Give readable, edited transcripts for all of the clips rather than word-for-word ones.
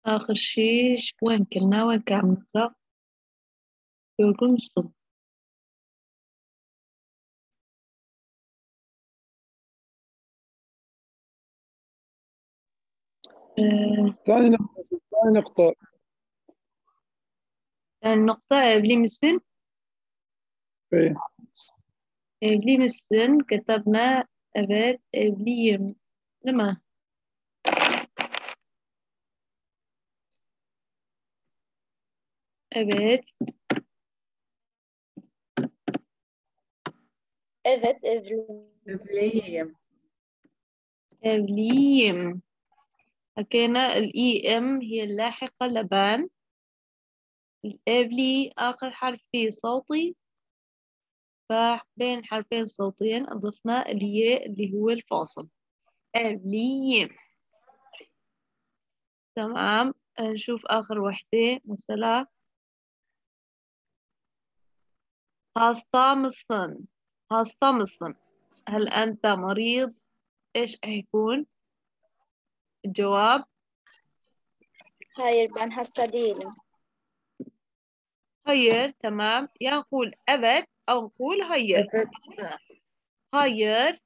آخر شي وين كنا عم نقرأ؟ يقولون الصبح. ثاني نقطة. ثاني نقطة إبلي مسن. إيه. إبلي مسن كتبنا أبد إبلي لما أبد إبليم. إبليم. حكينا الإي إم هي اللاحقة لبان. الإبلي آخر حرف فيه صوتي، فبين حرفين صوتيين أضفنا الياء اللي هو الفاصل. إبليم. تمام. نشوف آخر وحدة مثلا. hasta mısın؟ hasta mısın؟ هل أنت مريض؟ إيش هيكون الجواب؟ Hayır, ben hasta değilim. hayır. تمام. يا نقول evet أو نقول hayır. Evet. hayır.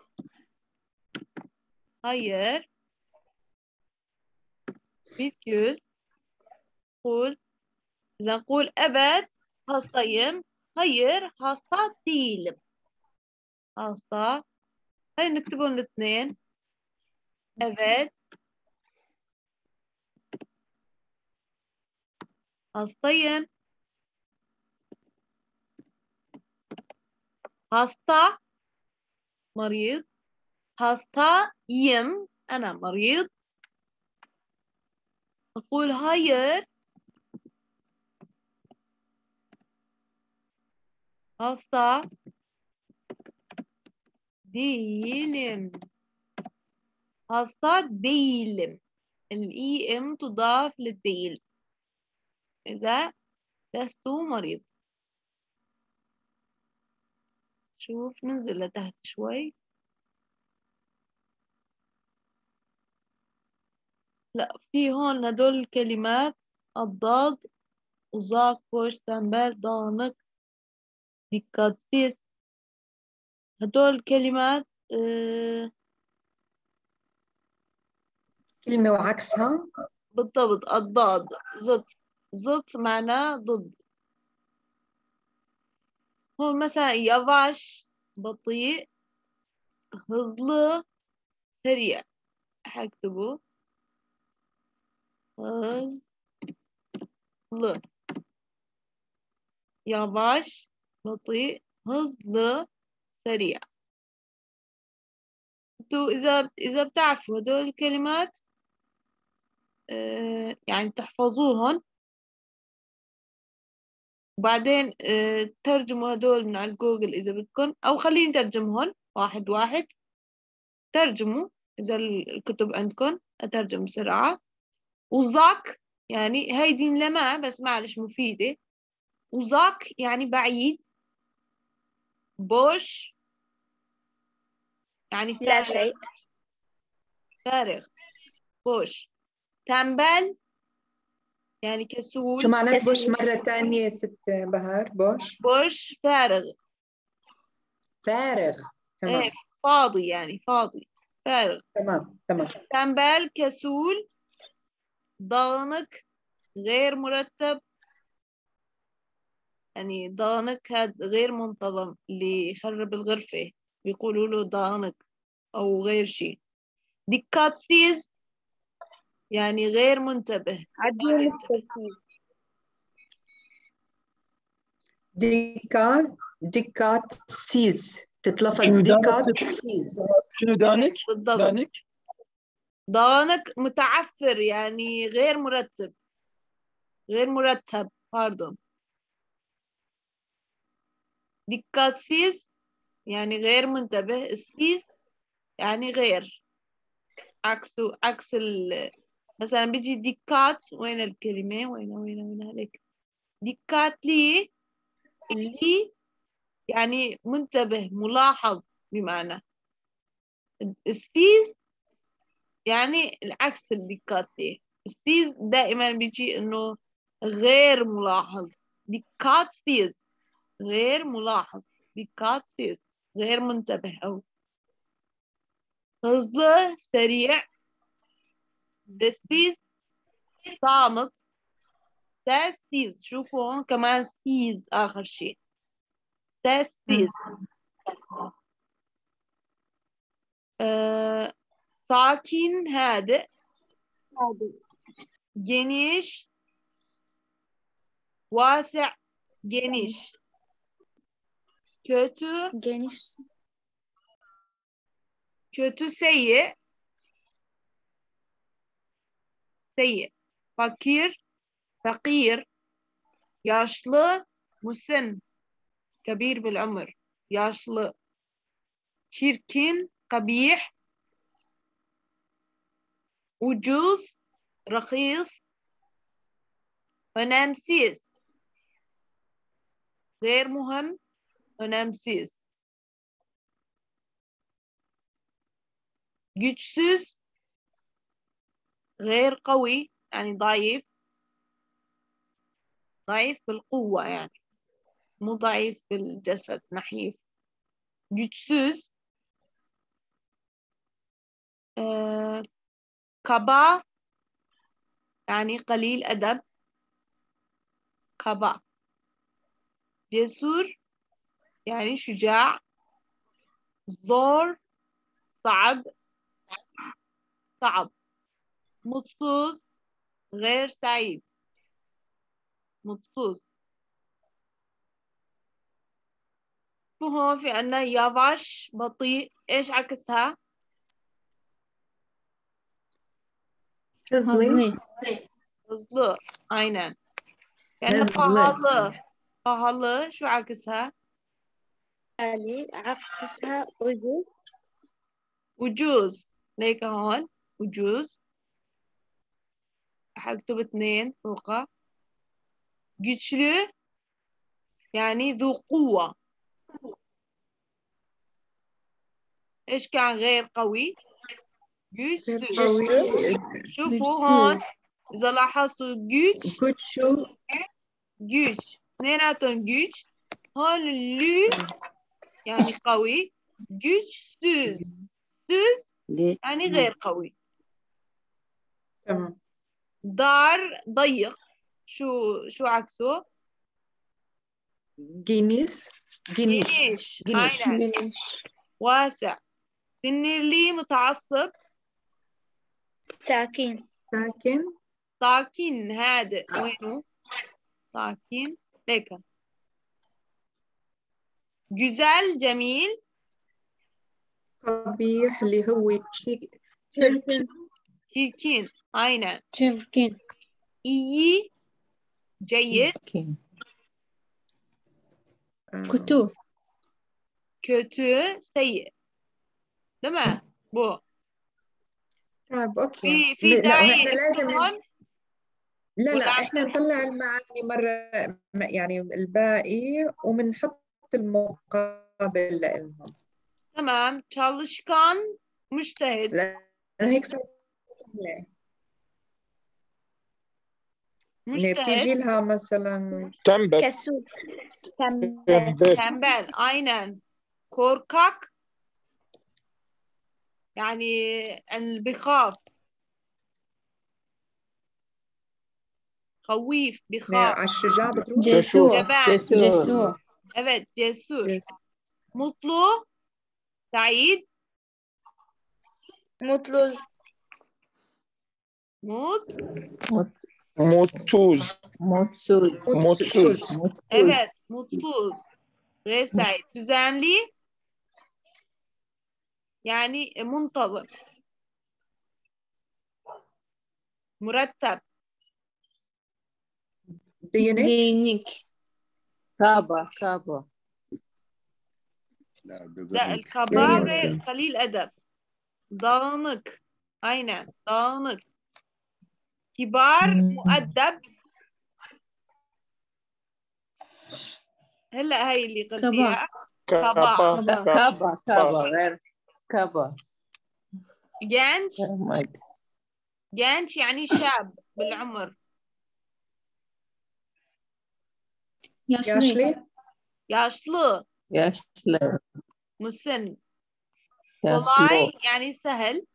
hayır. بيفيوز. قول. إذا نقول evet hastayım. hayır hasta değilim. hasta. هاي نكتبهم الاثنين. evet hastayım. hasta مريض. hastayım أنا مريض. نقول hayır hasta değilim. hasta değilim. الإي إم تضاف للديل إذا لست مريض. شوف ننزل لتحت شوي. لا، في هون هدول الكلمات الضاد uzak, boş, tembel, dağınık, dikkatsiz. هدول كلمات كلمة وعكسها. بالضبط الضاد ضد. ضد معناه ضد. هون مثلا yavaş بطيء hızlı سريع. هكتبه hızlı yavaş بطيء hızlı سريع. انتوا إذا بتعرفوا هدول الكلمات يعني تحفظوهن وبعدين ترجموا هدول من على جوجل إذا بدكم، أو خليني ترجمهن واحد واحد. ترجموا إذا الكتب عندكم أترجم بسرعة. وزاك يعني هيدي لما بس معلش مفيدة. وزاك يعني بعيد. بوش يعني لا فارغ. شيء. فارغ بوش. تنبل يعني كسول. شو معنات كسول. بوش مرة تانية ست بهار؟ بوش بوش فارغ. فارغ. تمام. ايه فاضي يعني فاضي فارغ. تمام تمام. تنبل كسول. ضغنك غير مرتب يعني ضغنك هذا غير منتظم اللي يخرب الغرفة بيقولوا له ضغنك أو غير شيء. ديكاتسيز يعني غير منتبه. عديم التركيز. ديكات سيز تتلفظ شنو ديكات دانك؟ سيز. شنو دانك؟ بالضبط. دانك؟ ضغنك متعثر يعني غير مرتب. غير مرتب باردون. ديكاتسيز يعني غير منتبه. السيز يعني غير عكسه عكس مثلا بيجي ديكات. وين الكلمة؟ وين هيك. ديكات لي اللي يعني منتبه ملاحظ بمعنى. السيز يعني العكس الديكات لي السيز دائما بيجي إنه غير ملاحظ. ديكات سيز غير ملاحظ. ديكات سيز غير منتبه أو hızlı سريع. sessiz صامت. sessiz شوفوا هون كمان سيز آخر شيء. sessiz. sakin هادئ. geniş واسع geniş. kötü Geniş. kötü سيء. سيء. fakir فقير. yaşlı مسن كبير بالعمر yaşlı. çirkin قبيح. ucuz رخيص. önemsiz غير مهم önemsiz. güçsüz غير قوي يعني ضعيف. ضعيف بالقوة يعني مو ضعيف بالجسد نحيف. güçsüz. kaba يعني قليل أدب. kaba. جسور يعني شجاع. zor صعب. صعب. mutsuz غير سعيد. mutsuz. هون في عنا يavaş بطيء. إيش عكسها؟ hızlı. hızlı. aynen. يعني hızlı. pahalı. pahalı شو عكسها؟ علي عكسها أجل. وجوز. ليك هون وجوز. حكتب 2 فوقها. güçlü يعني ذو قوة. إيش كان غير قوي؟ güçsüz. قوي. شوفوا هون إذا لاحظتوا güç güçlü. güç اثنيناتهم güç. هون اللي يعني قوي. güçsüz. süz يعني غير قوي. تمام. دار ضيق. شو عكسه؟ geniş. geniş. aynen. واسع. سنيرلي متعصب. ساكن. ساكن. ساكن هادئ. وينه؟ ساكن ليك. güzel جميل. قبيح اللي هو çirkin. çirkin. aynen. Çirkin. iyi جيد. kötü. kötü سيء. değil mi؟ bu. طيب اوكي. في لا داعي احنا لازم نكتبهم؟ لا احنا نطلع المعاني مرة يعني الباقي وبنحط المقابل لهم. تمام. çalışkan مجتهد. لأنه هيك صار سهلة. اللي بتيجي مجتهد. لها مثلا تنبت. كسول. tembel. تنبت. tembel. aynen. korkak يعني اللي بيخاف. خويف بيخاف. على الشجاع بتروح. جبان. جسور. evet cesur. جسور. mutlu سعيد. mutlu. موتوز. mutsuz. evet mutsuz. غير سعيد. düzenli يعني منتظم. مرتب. دينك. كابا لا الكبار غير قليل أدب. dağınık. aynen dağınık. كبار مؤدب. هلا هاي اللي قلتيها. كابا غير كابا. genç جانش يعني شاب بالعمر. ياشلي yaşlı Yaşlı. مسن. Yaşlı. kolay يعني سهل.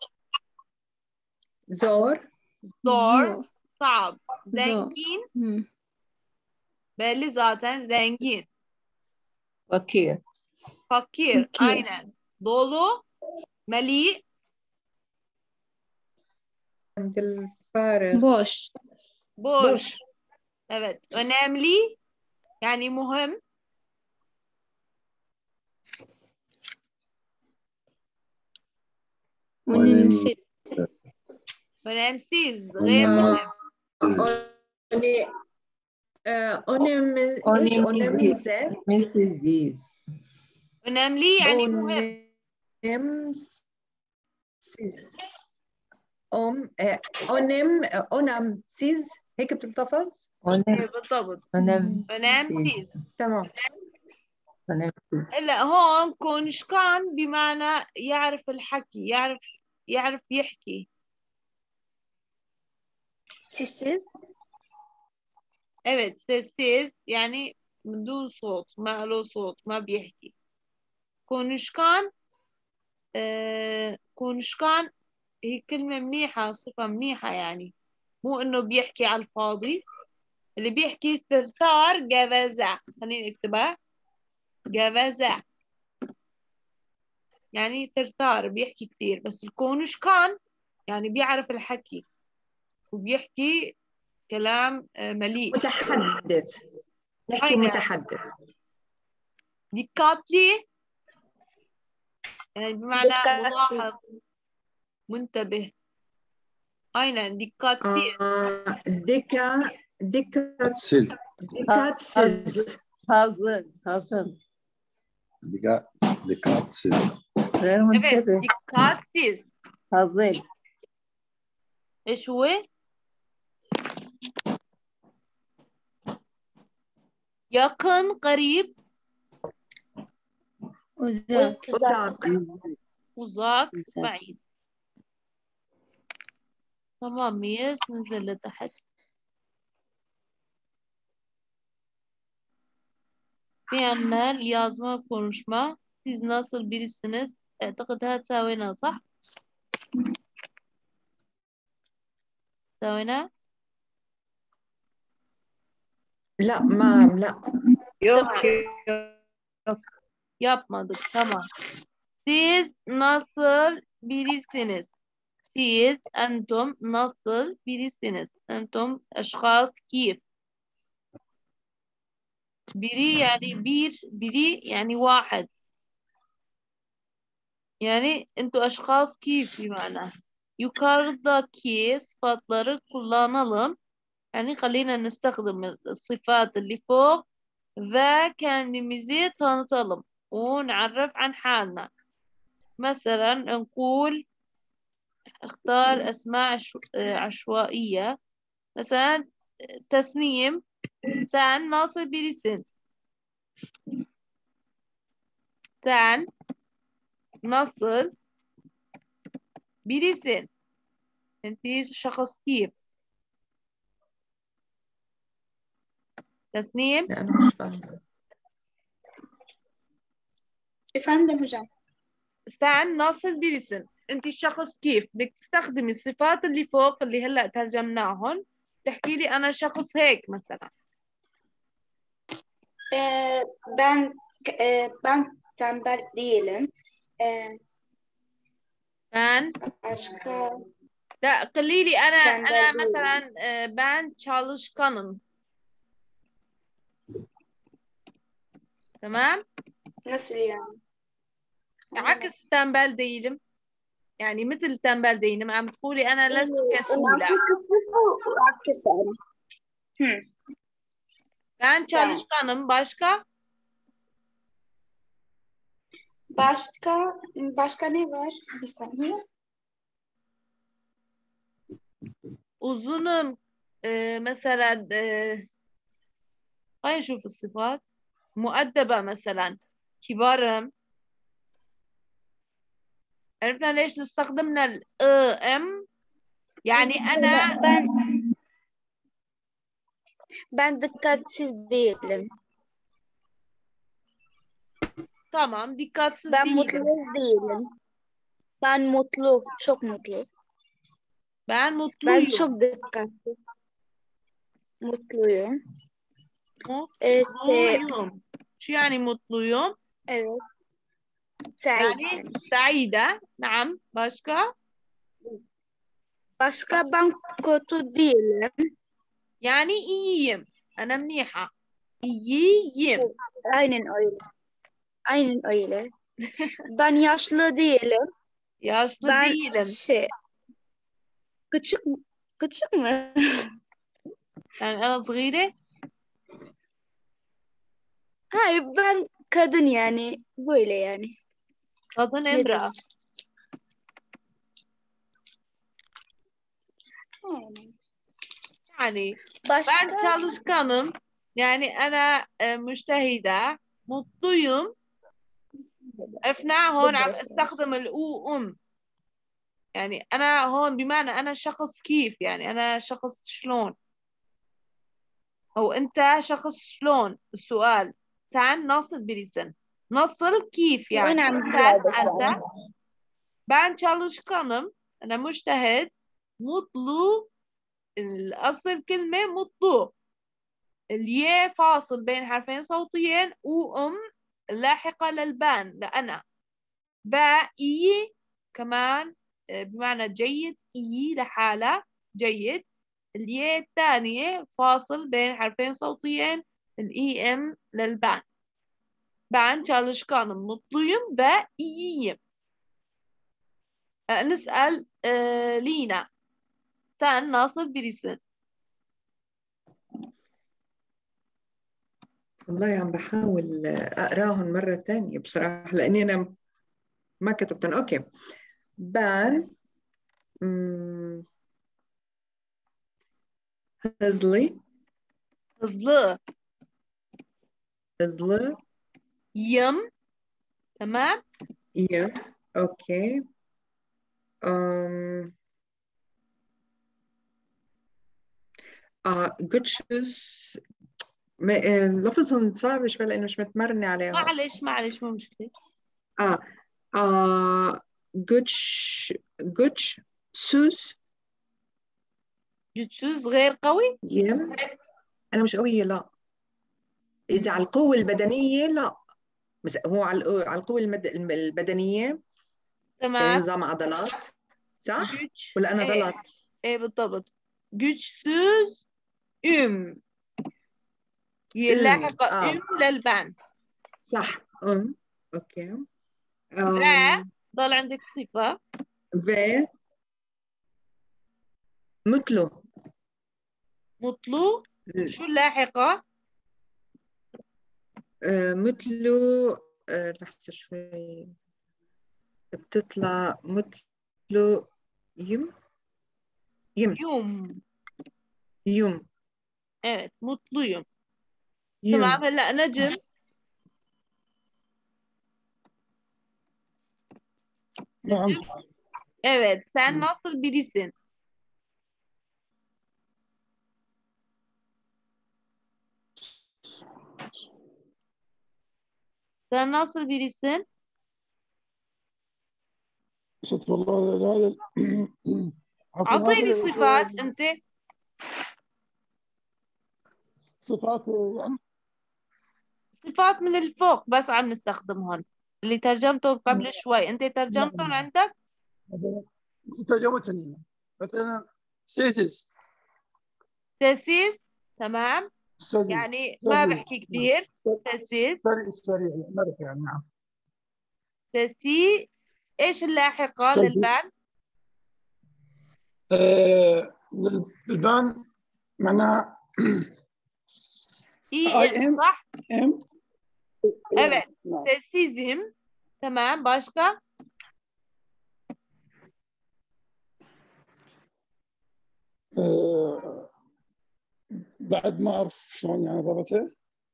زور zor صعب. زور. zengin مم. belli zaten zengin. Fakir. fakir fakir. aynen. dolu مليء عند الفارغ boş. boş. Evet. önemli yani muhim. önemsiz. önemsiz غير أنا- مهم. أوني إيش أونمزة Önemsiz. önemli yani muhim. أونمسز أونمسز هيك بتلتفظ بالضبط. Önemsiz. önemsiz. تمام. Önemsiz. هلا هون كونشكان بمعنى يعرف الحكي، يعرف يحكي. sessiz. evet sessiz يعني من دون صوت، ما له صوت، ما بيحكي. كونشكان كونشكان هي كلمة منيحة، صفة منيحة يعني، مو إنه بيحكي على الفاضي. اللي بيحكي ثرثار جافزة، خليني اكتبها جافزة يعني ثرثار بيحكي كتير. بس الكونشكان يعني بيعرف الحكي وبيحكي كلام مليء. متحدث نحكي أيوة. متحدث. dikkatli يعني بمعنى دقاتي. ملاحظ منتبه. أين dikkatli سل ديكاتسز Hazır. dikkatsiz. غير evet منتبه. dikkatsiz. Hazır. إيش هو؟ yakın قريب uzak. uzak بعيد. tamam mıyız? ننزل لتحت. في عنا اليازمة konuşma. Siz nasıl birisiniz? اعتقد هاد ساوينا صح؟ ساوينا؟ لا Yok. yapmadık. Tamam. Siz nasıl birisiniz? Siz entum nasıl birisiniz? Entum eşkhas kif. biri yani biri yani واحد. Yani entu eşkhas kif بمعنى. Yukarıdaki sıfatları kullanalım. Yani خلينا نستخدم الصفات اللي فوق ve kendimizi tanıtalım. ونعرف عن حالنا. مثلا نقول اختار أسماء عشوائية. مثلا تسنيم sen nasıl birisin? Sen nasıl birisin? انت شخص كيف؟ تسنيم لا أنا مش فاهمة. Efendim hocam. sen nasıl birisin؟ انت شخص كيف؟ بدك تستخدمي الصفات اللي فوق اللي هلا ترجمناهم، تحكي لي انا شخص هيك مثلا. Ben tembel değilim. ben Başka لا قولي لي انا tembel مثلا değilim. ben çalışkanım. تمام؟ Nasıl yani? عكس tembel değilim. يعني مثل tembel değilim. عم تقولي أنا لست كسولة. Arkası. Ben çalışkanım. Başka? Başka ne var? Bir saniye. Uzunum. مثلا خلينا نشوف الصفات. مؤدبة مثلا. كبارم. عرفنا ليش استخدمنا ال ام يعني أنا ben dikkatsiz değilim. tamam dikkatsiz Ben değilim. mutlu değilim. Ben mutlu, çok mutlu. Ben Ben mutluyum. çok dikkatli. Mutluyum. Mutluyum. Şu yani mutluyum. Evet. Sa'id Yani yani. saide. Naam. Başka? Başka ben kötü değilim. Yani iyiyim. Ana mniha. İyiyim. Aynen öyle. Aynen öyle. Ben yaşlı değilim. Yaşlı Ben değilim. küçük mü? Küçük mü? Yani ana صغيرة. Hayır, ben kadın yani. Böyle yani. Kadın Ne emra. diyeyim? Aynen. Yani Başka? ben çalışkanım. Yani ana مجتهدة. mutluyum. عرفنا هون عم استخدم الأو يعني أنا هون بمعنى أنا شخص كيف يعني أنا شخص شلون أو أنت شخص شلون السؤال تعال نصل بريسن نصل كيف يعني وين عم sen تساعدك أنت يعني؟ ben çalışkanım أنا مجتهد مطلو الأصل كلمة مطلو الياء فاصل بين حرفين صوتيين لاحقة للبان لأنا باء كمان بمعنى جيد إي لحالة جيد الياء الثانية فاصل بين حرفين صوتيين الإي إم للبان ben çalışkanım, mutluyum ve iyiyim. نسأل لينا sen nasıl birisin? والله عم بحاول أقراهم مرة ثانية بصراحة لأني أنا ما كتبتهم. أوكي. بان hızlı Hızlı. hızlı Yım. Tamam. iyi. أوكي. um, güçsüz لفظهم صعب شوي لأنه مش متمرنة عليهم. معلش مو مشكلة. güçsüz güçsüz غير قوي. أنا مش قوية لا. إذا على القوة البدنية لا، بس هو على القوة البدنية يعني تمام. نظام عضلات صح؟ güç. ولا أنا غلط؟ ايه بالضبط. güçsüz يلاحق للبان. صح. اوكي. ضل عندك صفة. و مثله. مطلو. شو اللاحقة؟ مثله لحظة شوي بتطلع مثله يم. evet mutluyum. Tamam هلا نجم. نعم. Evet sen nasıl birisin? Sen nasıl birisin? ستر الله هذا عفوا أعطيني هذا صفات أنت. صفات يعني صفات من الفوق بس عم نستخدمهم اللي ترجمته قبل شوي أنت ترجمتهم عندك؟ ترجمتني مثلا سيسس تمام سليس. يعني ما بحكي كثير. سريع مرح يعني. نعم. إيش اللاحقة للبان؟ البان معناها إي صح؟ ام. evet sessizim. Tamam başka? بعد ما اعرف شلون يعني ضربته.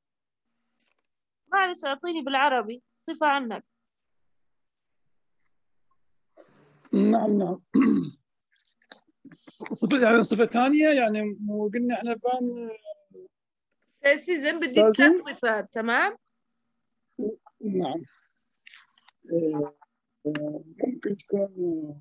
معلش اعطيني بالعربي صفة عنك. نعم صفة يعني صفة ثانية يعني مو قلنا احنا بان سيسيزم بدي استاذن 3 صفات. تمام. نعم ممكن تكون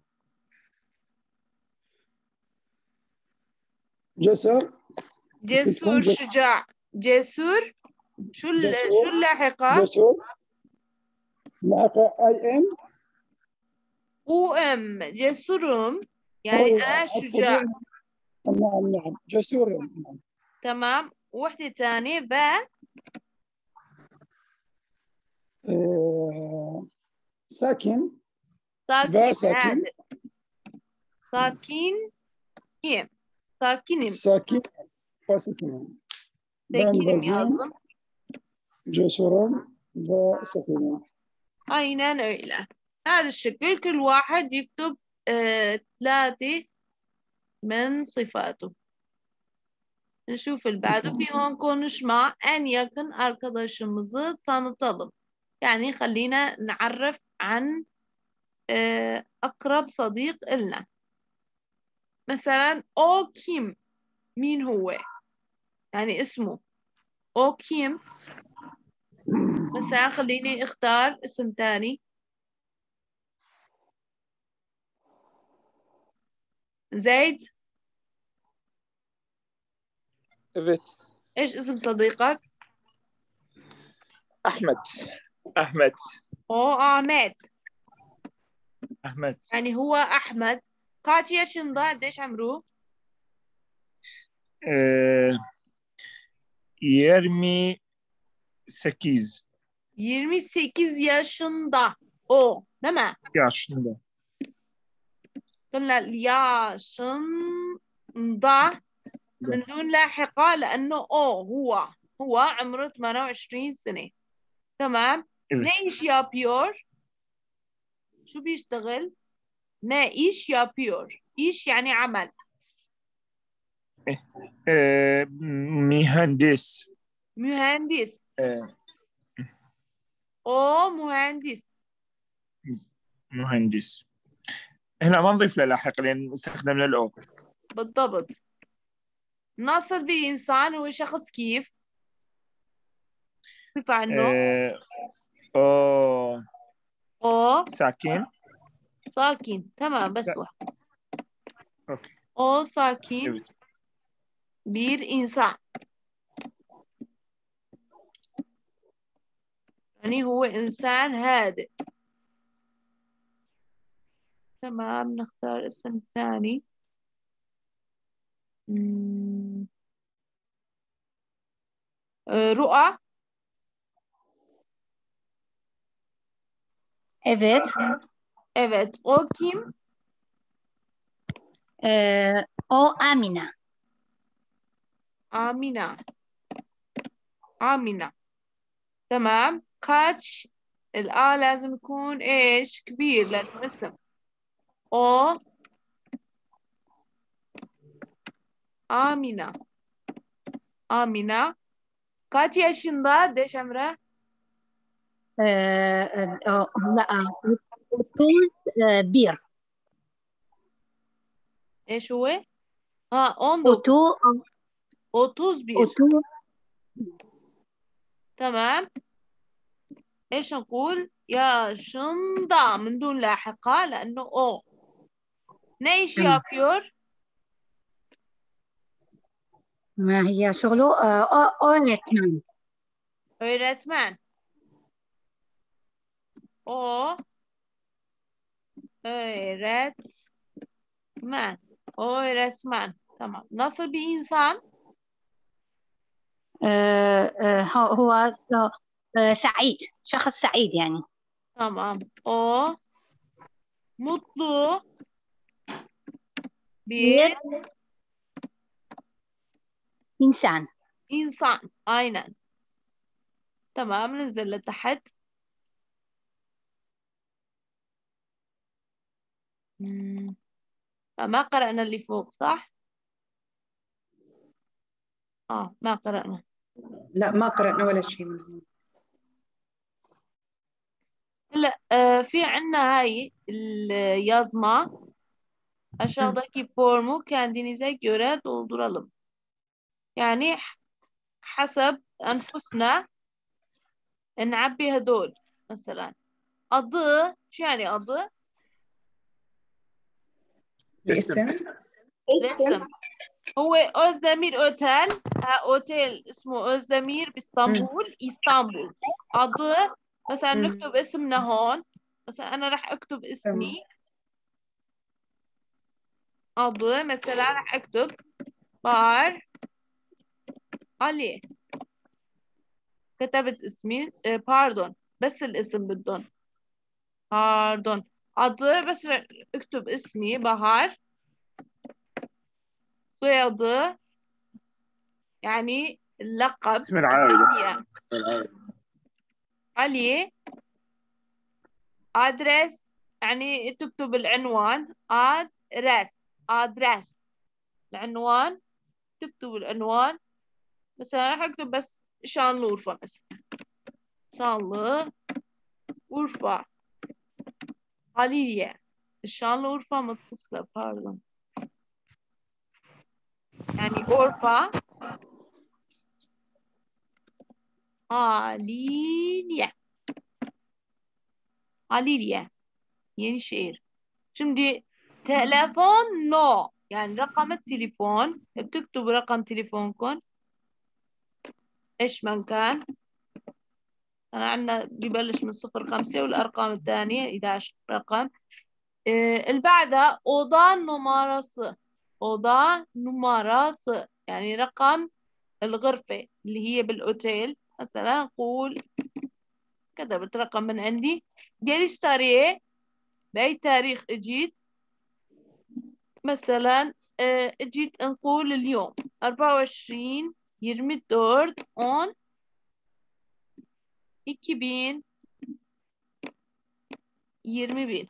جسر ممكن تكون جسور، شجاع. جسور. شو جسور اللاحقة؟ جسور لاحقة اي ام جسورم يعني أنا شجاع. نعم نعم جسور نعم. تمام. وحدة تانية باء. ساكن ساكن. با ساكن هذا ساكن. ساكنم. ساكن فاسكن بان ساكنم بازين yazdım. جسور با ساكن Aynen öyle. هذا الشكل كل واحد يكتب 3 من صفاته. نشوف اللي بعده. في هون konuşma en yakın arkadaşımızı tanıtalım. يعني خلينا نعرف عن أقرب صديق إلنا. مثلا o kim؟ مين هو؟ يعني اسمه o kim. مثلا خليني اختار اسم تاني. زيد. Evet. ايش اسم صديقك؟ Ahmet. Ahmet. o Ahmet. Ahmet. يعني هو أحمد. kaç yaşında؟ قديش عمره؟ 28 28 yaşında. O değil mi؟ yaşında. قلنا yaşında من دون لاحقة لأنه هو عمره 28 سنة. تمام. Evet. ne iş yapıyor؟ شو بيشتغل؟ ne iş yapıyor؟ iş يعني عمل. Mühendis. mühendis. Ee, o mühendis. مهندس. هنا ما نضيف له لاحق لأن استخدمنا الأو. بالضبط. نصل بإنسان هو شخص كيف؟ كيف عنه؟ أو o ساكن. sakin. Tamam bas واحد. أوكي. o sakin Evet. bir insan. يعني هو إنسان هادئ. تمام. نختار اسم ثاني. رؤى. Evet. Evet. O kim؟ O Amina. آمنة. آمنة. تمام. kaç؟ الآ لازم يكون إيش؟ كبير لأنه اسم. o آمنة. آمنة. kaç yaşında؟ قديش عمره؟ لا 31. إيش هو؟ 19. 31. تمام. إيش نقول؟ yaşında من دون لاحقة لأنه o. ne iş yapıyor؟ ما هي شغله öğretmen. öğretmen. o öğretmen. O öğretmen. Tamam. Nasıl bir insan؟ هو سعيد، شخص سعيد يعني. Tamam. O mutlu bir إنسان. insan. Aynen. تمام. ننزل لتحت. ما قرأنا اللي فوق صح؟ ما قرأنا. لا ما قرأنا ولا شيء من هون. هلا في عنا هاي اليازما Aşağıdaki formu kendinize göre dolduralım. Yani حسب أنفسنا نعبي هدول مثلا adı شو يعني adı الاسم الاسم هو أوزدمير أوتيل أوتيل اسمه أوزدمير باسطنبول اسطنبول adı مثلا نكتب اسمنا هون مثلا أنا راح أكتب اسمي adı مثلا راح أكتب بار علي كتبت اسمي باردون بس الاسم بدهم باردون adı بس اكتب اسمي بهار soyadı يعني اللقب اسم العائلة. الكنية علي ادرس يعني تكتب العنوان ادرس العنوان تكتب العنوان مثلا راح اكتب بس شانلورفا مثلا شانلورفا عليا الشانلورفا متصلة باردون يعني غرفة عليا عليا ينشير şimdi telefon no يعني رقم التليفون بتكتب رقم تليفونكم ايش من كان عندنا ببلش من 05 والارقام الثانية 11 رقم اللي بعدها oda numarası oda numarası يعني رقم الغرفة اللي هي بالأوتيل مثلا نقول كتبت رقم من عندي جالس تاريخ بأي تاريخ اجيت مثلا اجيت نقول اليوم 24 24 10 2021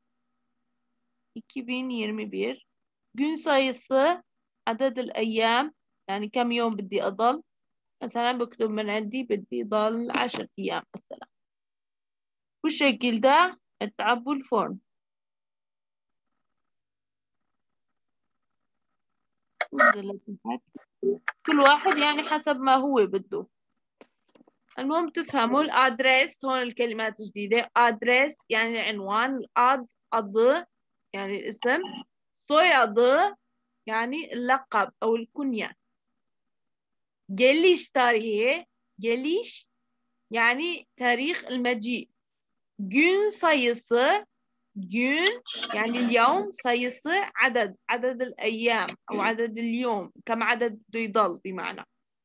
2021 gün sayısı عدد الأيام يعني كم يوم بدي أضل مثلا بكتب من عندي بدي ضل 10 أيام مثلا بالشكل ده تعبوا الفورم كل واحد يعني حسب ما هو بده المهم تفهموا الادريس هون الكلمات جديدة ادريس يعني العنوان adı يعني الاسم soyadı يعني اللقب أو الكنية geliş tarihi geliş يعني تاريخ المجيء gün sayısı gün يعني اليوم sayısı عدد الأيام أو عدد اليوم كم عدد بده يضل بمعنى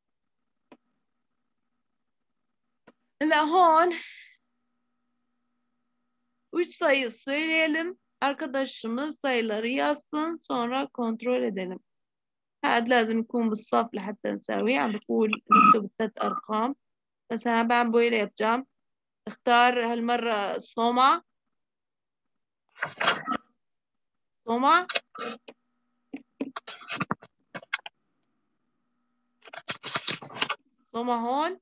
هلا هون üç sayı söyleyelim. Arkadaşımız sayıları yazsın. Sonra kontrol edelim. هذا لازم يكون بالصف لحتى نساويه عم بقول نكتب 3 أرقام مثلا ben böyle yapacağım. اختار هالمرة صومع صومع صومع هون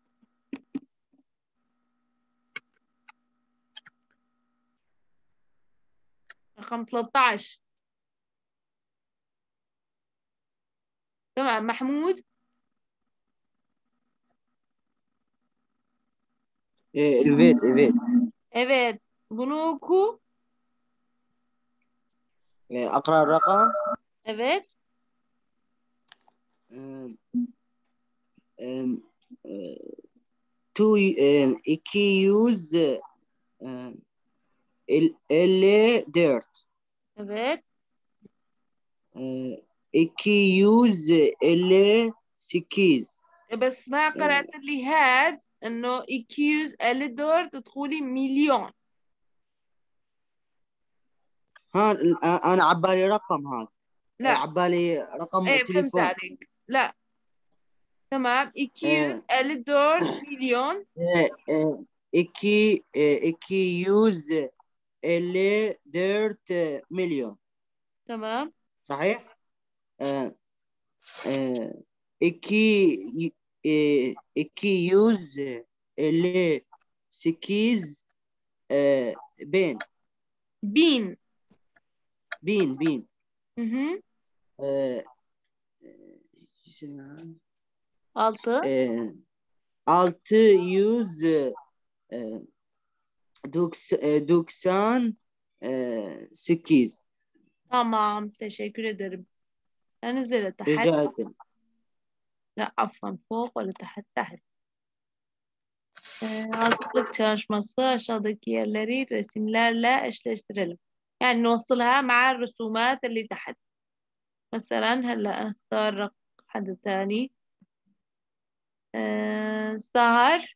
رقم 13 تمام محمود Evet. evet bunu oku أقرأ الرقم. evet 254 evet 258 بس ما قرأت لي هاد انه 254 تدخلي مليون ها أنا عبالي رقم هذا لا عبالي رقم ايه فهمت تليفون. عليك لا تمام 254 مليون 254 مليون تمام صحيح. 258 بين بين بين Hı hı. Ee, 6. 698. Tamam. Teşekkür ederim. انزل تحت. rica ederim. لا عفوا فوق ولا تحت تحت. Hazırlık çalışması aşağıdaki yerleri resimlerle eşleştirelim. يعني نوصلها مع الرسومات اللي تحت. مثلا هلا اختار حد ثاني. سهر.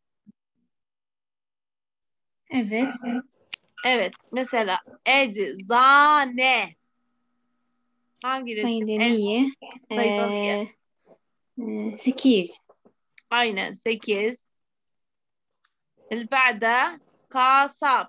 Evet. Evet. Mesela eczane. Hangi resim? Saydaniye. Saydaniye. 8. Aynen 8. اللي بعدها كاسب.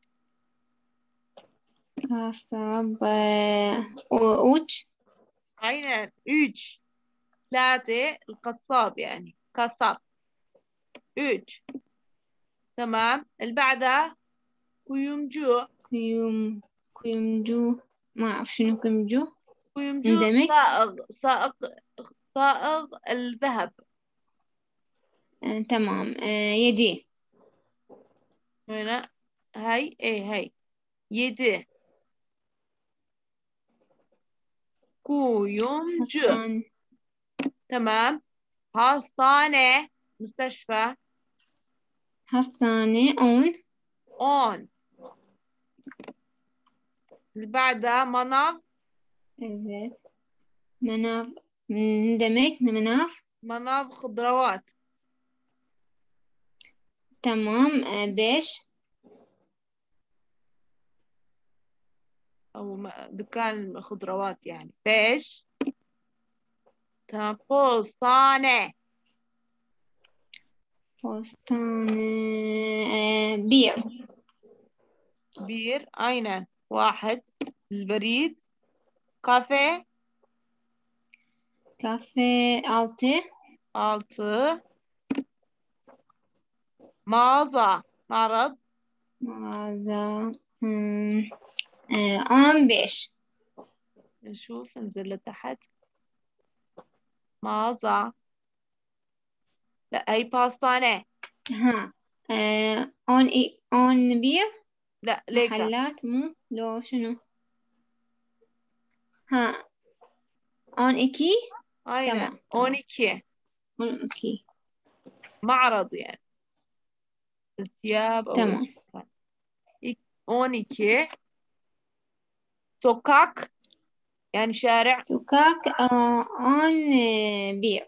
Kasab. 3. aynen 3. 3 القصاب يعني كاسب 3. تمام. اللي بعدها kuyumcu. kuyumcu. ما أعرف شنو kuyumcu. kuyumcu demek؟ صائغ الذهب. تمام. 7. هنا هاي هاي 7. kuyumcu. تمام. hastane مستشفى. hastane 10. اللي بعدها مناف. Evet. مناف ne demek? مناف. مناف خضروات. tamam. 5. أو دكان خضروات يعني 5. تمام. بوستانة. بير. بير أين 1. البريد. كافيه. 6. مağaza. معرض. مغازة 15. نشوف ننزل لتحت. مغازة. لا هي باستانة. ها 10 بير. لا ليك محلات مو لو شنو. ها 12. أين 12. اوكي. معرض يعني الثياب أو تمام. 12. sokak يعني شارع. سكاك 10 بير.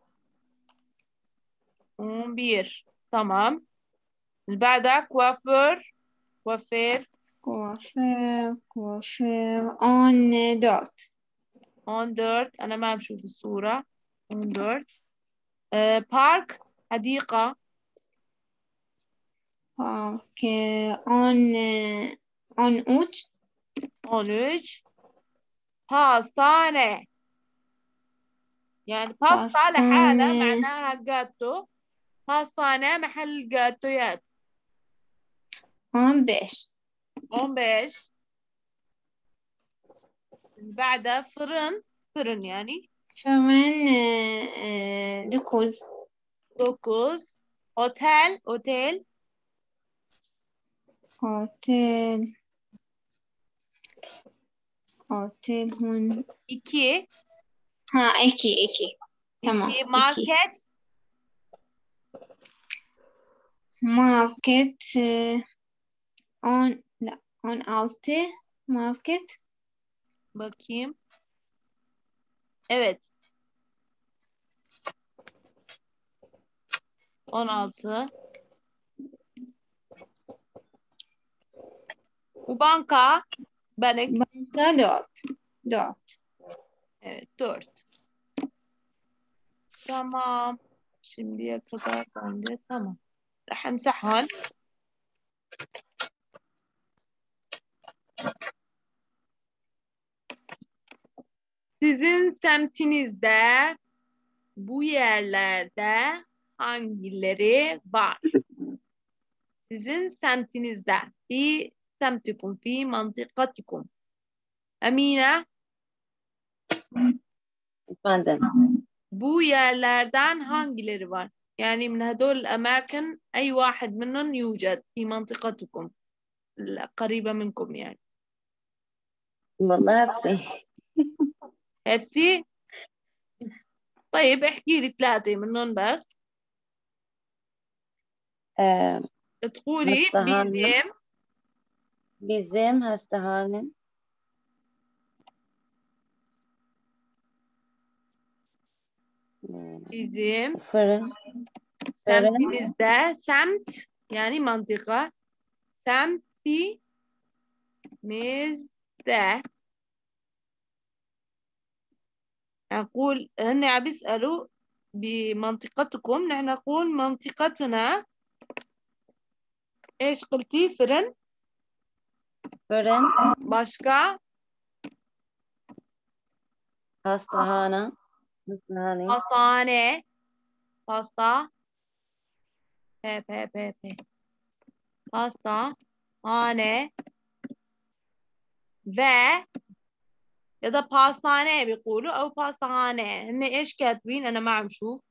11. tamam. اللي بعدها كوافير. كوافير 10 دورت. 14. أنا ما بشوف الصورة. 14. بارك حديقة. بارك 13. 13. باستانة يعني باستا لحالها معناها جاتو. باستانة محل جاتويات. 15. 15. بعدها فرن يعني فرن دكوز. 9. اوتيل هون 2. ها ايكي تمام. 2. ماركت. ماركت لا 6. ماركت. Bakayım. Evet. 16. Banka. Banka 4. Evet 4. Tamam. Şimdiye kadar bende tamam. راح امسحهم. Sizin semtinizde bu yerlerde hangileri var? Sizin semtinizde. في سمتكم في منطقتكم. أمينة Efendim. Bu yerlerden hangileri var؟ يعني من هدول الأماكن أي واحد منهم يوجد في منطقتكم القريبة منكم يعني. والله hepsi. هبسي. طيب احكي لي 3 منهم بس. تقولي بيزيم. بيزيم هستهانم. بيزيم. فرن. سمتي مزدا. سمت يعني منطقة. سمتي مزدا. نقول هن عم بيسألوا بمنطقتكم، نحن نقول منطقتنا. ايش قلتي؟ فرن. فرن. باشكا. هستهانة. Pastane. Pasta. P. Pasta. Hane. Ve ya da pastane بيقولوا أو pastahane. هن إيش كاتبين؟ أنا ما عم شوف.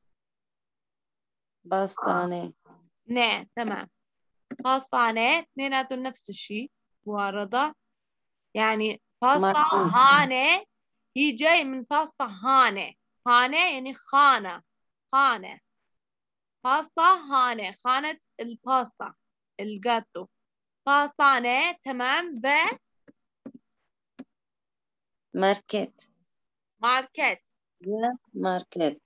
باستاني. نه تمام. pastane اثنيناتهم نفس الشيء. واردة. يعني pastahane هي جاي من pastahane. هانة يعني خانة. خانة. باستا هانة خانة الباستا الجاتو. باستانة تمام. و ماركت. ماركت. ماركت.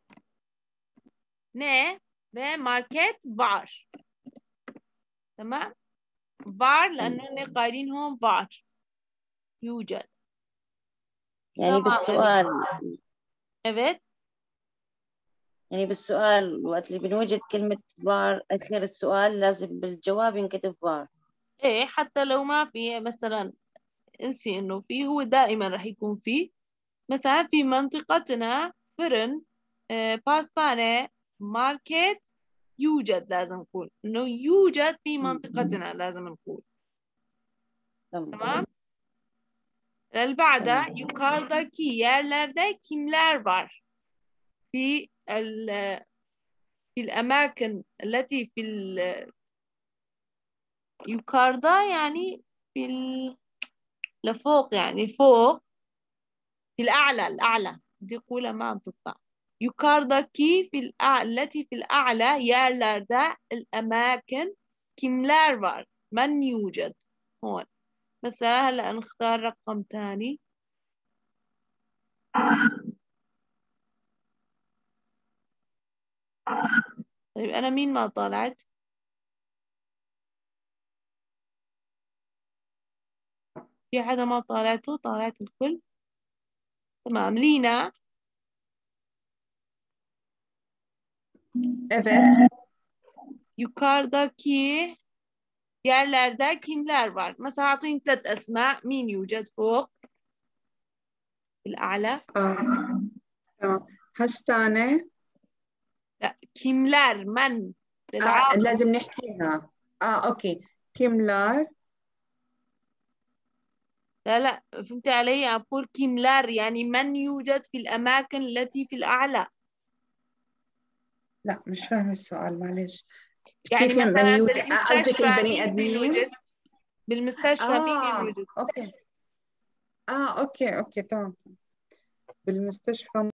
نه و ماركت بار. تمام. بار لأنه قايلين هون بار يوجد. يعني بالسؤال. evet. يعني بالسؤال وقت اللي بنوجد كلمة بار آخر السؤال لازم بالجواب ينكتب بار. ايه حتى لو ما في مثلا انسي انه في، هو دائما راح يكون في. مثلا في منطقتنا فرن. باستانة. ماركت. يوجد. لازم نقول انه يوجد في منطقتنا. لازم نقول. Tamam. البعدة yukarıdaki yerlerde kimler var? في في الأماكن التي في yukarıda يعني في لفوق يعني فوق. في الأعلى دي قولة ما تطلع. yukarıdaki في التي في الأعلى yerlerde الأماكن kimler var؟ من يوجد هون. مثلا هلا نختار رقم ثاني. طيب أنا مين ما طلعت؟ في حدا ما طالعته؟ طالعت الكل. تمام. لينا. Evet. Yukarıdaki yerlerde kimler var? Mesela أعطيني 3 أسماء. مين يوجد فوق في الأعلى؟ تمام. هستانة. لا kimler من للعاقل. لازم نحكيها. اوكي. كيملار. لا فهمتي علي؟ أقول kimler يعني من يوجد في الأماكن التي في الأعلى. لا مش فاهم السؤال معلش. يعني كيف من مثلا يوجد؟ قصدك بالمستشفى البني مين ادمين؟ بيوجد؟ بالمستشفى مين يوجد؟ اوكي. اوكي تمام. بالمستشفى